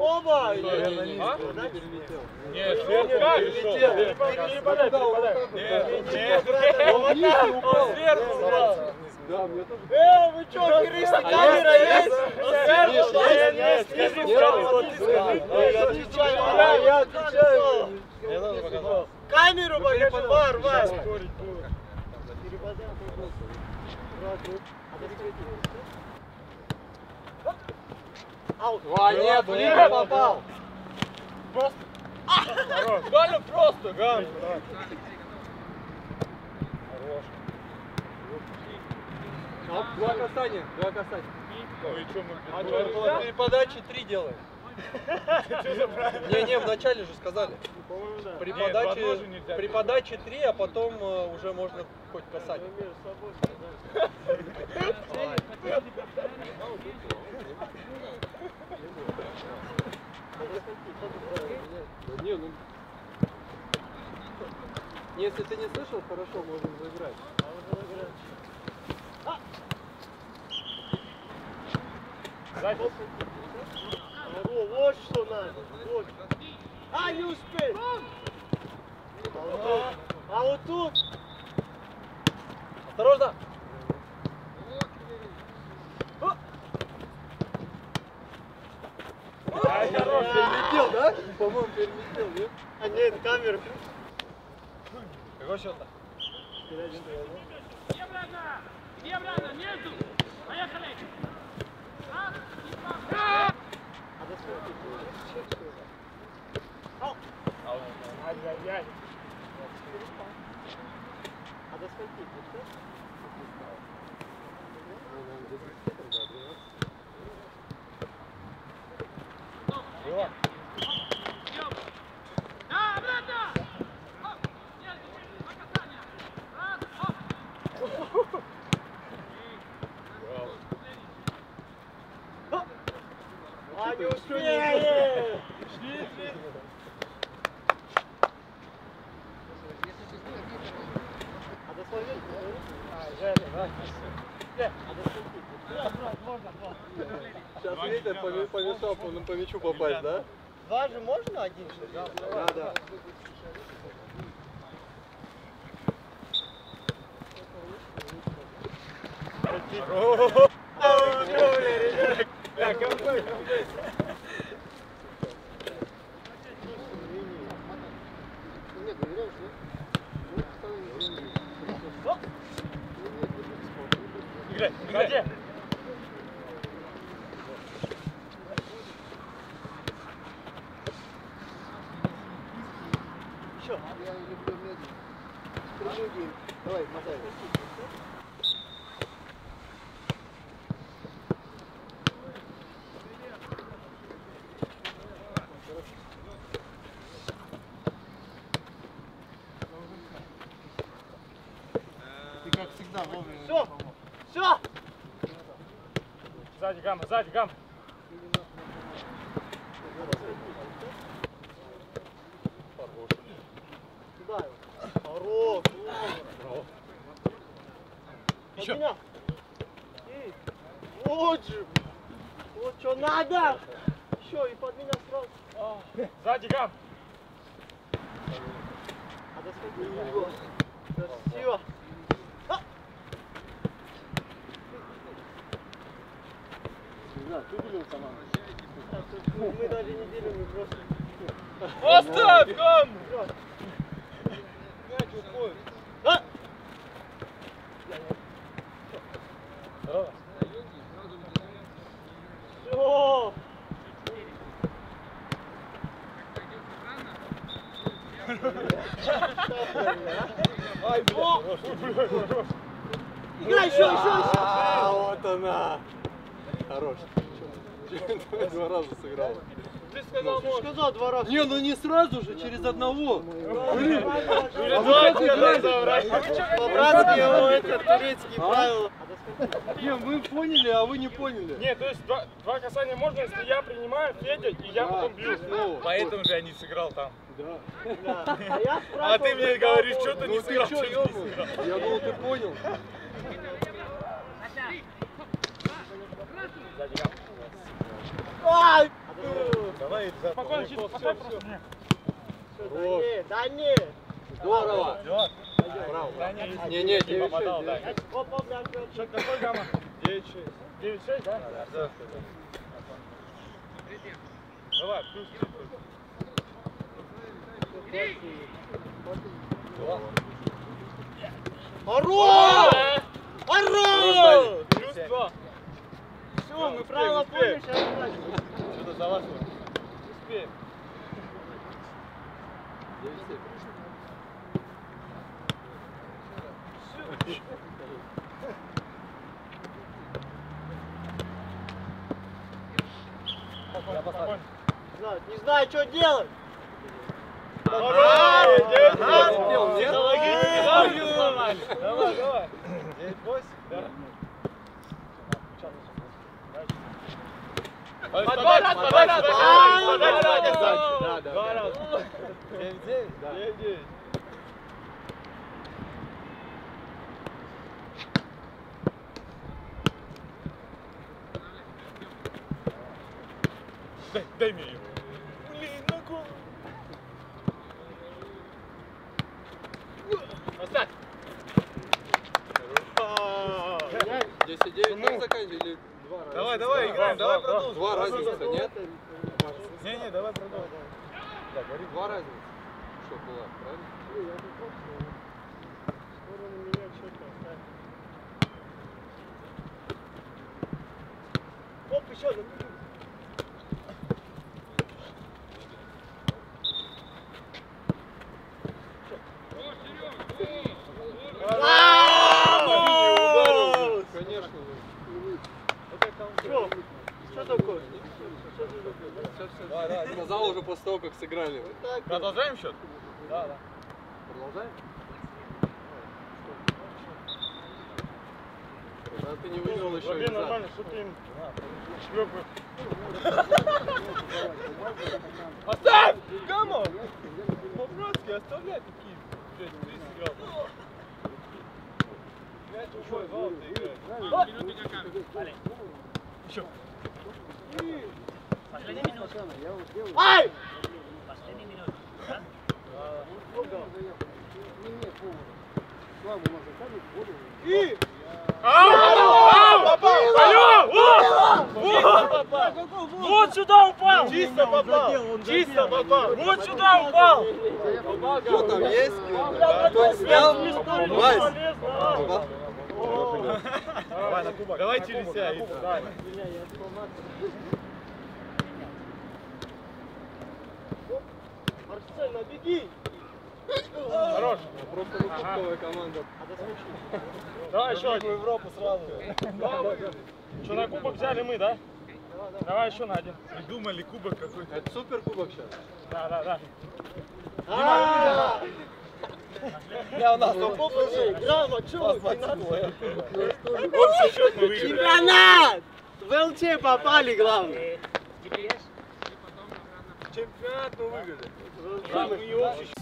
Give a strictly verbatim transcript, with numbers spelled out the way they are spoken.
Оба! Нет, сверху перелетел. Перепадай, перепадай. Нет, нет, он сверху упал. Э, вы чё, феристы, камера есть? Сверху, нет, нет, скажи, Я отвечаю, я отвечаю. Камеру покажи, вар, вар. Аут. А, нет, блин, попал. Просто. Гально просто, Ган. Хорош. Два касания, два касания. Ну и что мы А что, при подаче три делаем? Не-не, вначале же сказали. При подаче, при подаче три, а потом э, уже можно хоть касать. Не, ну... Если ты не слышал, хорошо, можем заиграть. О, вот что надо. Вот. А, не успей. А вот тут. Осторожно! Ай, хорош, Перелетел, да? По-моему, перелетел, нет? А нет, камера. Какой счет-то? Где обратно? Где обратно? Между! Поехали! Раз, и два. Ай-яй-яй. А до скольки? Было? Да, обратно! Оп! Между! Два касания! Раз, оп! А, не успеет! Шли, шли. А до скольки? А, жаль, да. А до скольки? Можно, два. Сейчас ветер помешал по мячу попасть, да? Два же можно, один что ли? Да, да. Играй, играй. Еще. Я люблю медленно. Прелюдии. Давай, мотай. Ты как всегда вовремя. Все, все. Сзади гамма, сзади гамма. Сюда его. Хорош. Еще. И. Вот же. Вот что надо. Еще и под меня сразу. Сзади гамма. А до скольки? Красиво. Мы даже не делим, мы просто... Оставь гамму! Мяч уходит. А! Здорово. Все! Ай, блядь. Играй еще, еще, еще! А, вот она. Хорош. Два раза сыграл. Ты сказал, Ты же сказал два раза. Не, ну не сразу же, через одного. Блин. Два По-братски его это турецкие правила. Не, мы поняли, а вы не поняли. Нет, то есть два, два касания можно, если я принимаю, Федя, и я потом бью. Поэтому же я не сыграл там. Да. Да. А, я А спрашивал, ты мне когда говоришь, был. что ты Ну не ты сыграл, чё, что ты не ёбаный? сыграл. Я думал, ты понял. Сзади гамма. Ай! А до Давай, за- Спокойно, всё, чисто, всё, поставь всё. просто. Не. Да не, да не. Здорово. Браво. Да, не, не, Не, не, Не девять попадал, да. Оп, оп, да, да. Счет какой, Гамма? девять шесть. девять шесть, да? Да. Давай, плюс три. Хорош! Хорош! Плюс два. Все, мы правила поняли, сейчас дальше. Что-то залазило. Успеем. Спокойно. Знаю, не знаю, что делать. Хорош! девять Ага. восемь. Психологически сломали. Давай, давай. девять восемь. Да. Подать, подать, подать, подать, подать. Да, да, Два да. раза. девять девять? Да. девять девять. Дай, дай мне ее. Блин, ногу. Оставь. десять девять так заканчивали или два раза? Давай, давай, играем, Да, давай да, продолжим. Два разница, нет? Не-не, давай продолжим. Да, говори. Два разница. Что была, правильно? Скоро на меня что-то оставь. Оп, еще одну. Вamos! Конечно. Что? Что такое? Да, да, сказал уже после того, как сыграли. Вот так. Продолжаем счет? Да, да. Продолжаем? А ты не вывел еще Вообще из нормально, что ты им шлепаешь. Оставь! Гамма! По-братски оставляй такие. Блядь, ты сыграл. Мяч ушел, золото играет. Минуты как? Вale. Еще. Последний минут. Ай! Последний минут. Да? И! Алло! Вот сюда упал! Чисто попал! Чисто попал! Вот сюда упал! Что там есть? Кто снял? Вась! Давай на кубок. Давай через себя. Давай. Марсель, набеги! Хорош! Просто выпусковая команда. Давай еще В один. Европу сразу. Что, на кубок взяли мы, да? Давай еще на один. Придумали кубок какой-то. Это супер кубок сейчас. Да, да, да. А! Я у нас Эй, Грамма, что вы? Общий счет мы выиграли. Чемпионат! В ЛЧ попали, главное. G P S. Чемпионат мы выиграли. Что мы?